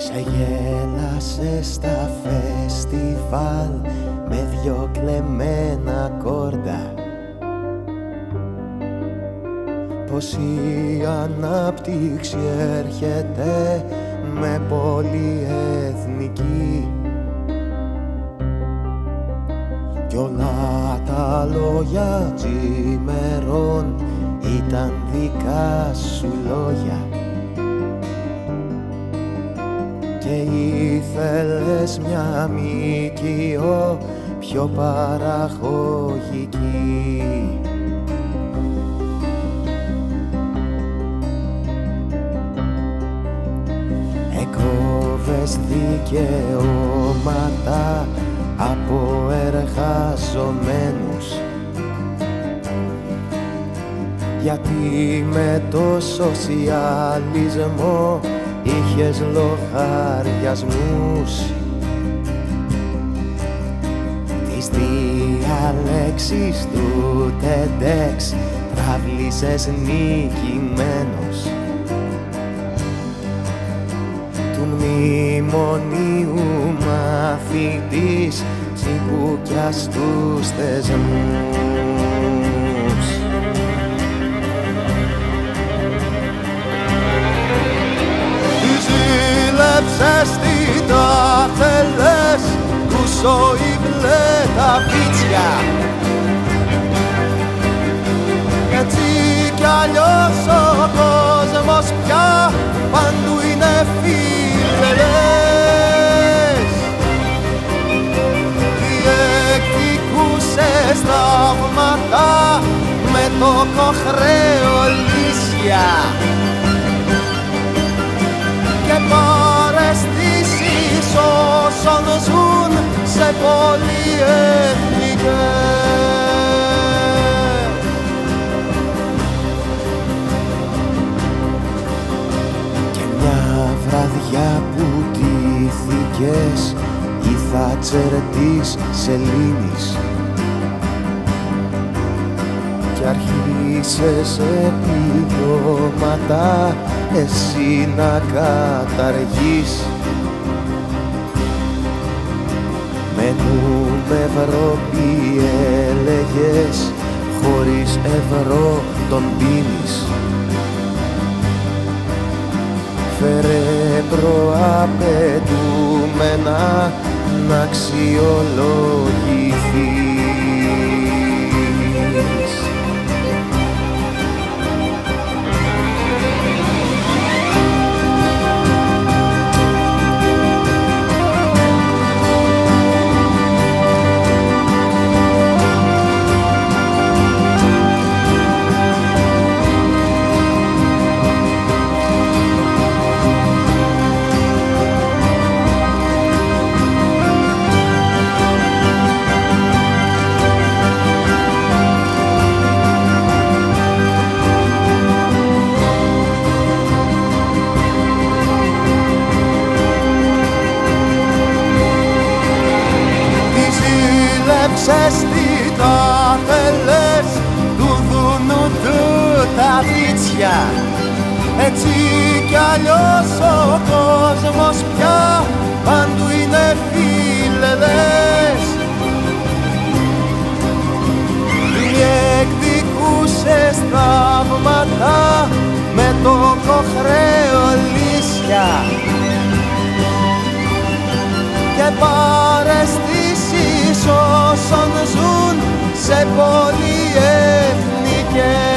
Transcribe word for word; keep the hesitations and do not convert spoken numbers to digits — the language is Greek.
Ξεγέλασε στα φεστιβάλ με δυο κλεμμένα κόρτα. Πως η ανάπτυξη έρχεται με πολυεθνική κι όλα τα λόγια τζιμερών ήταν δικά σου λόγια και ήθελες μια μοικείο πιο παραγωγική. Εκόβες δικαιώματα από εργαζομένους γιατί με το σοσιαλισμό είχες λογαριασμούς. Τις διαλέξεις του τεντεξ τραβλίσες νικημένος του μνημονίου μαθητής τσιμπούκια στους θεσμούς. Ζήλεψες τι τα θέλες του Σόιμπλε τα πίτσια έτσι κι αλλιώς ο κόσμος πια παντού είναι φίλες. Διεκδικούσες θαύματα με το κοχρεολύσια και παραισθήσεις όσων ζουν σε πολυεθνικές. Και μια βραδιά που ντύθηκες η Θάτσερ της σελήνης κι αρχίσες επιδόματα εσύ να καταργείς. Με νούμευρο έλεγες χωρίς ευρώ τον πίνεις. Φέρε προαπαιτούμενα να αξιολογηθείς. Ζήλεψες τι τα θέλες του δούνου του τα βίτσια έτσι κι αλλιώς ο κόσμος πια παντού είναι φίλες. Διεκδικούσες θαύματα με το κοχρεολύσια και παραισθήσεις όσων ζουν σε πολυεθνικές.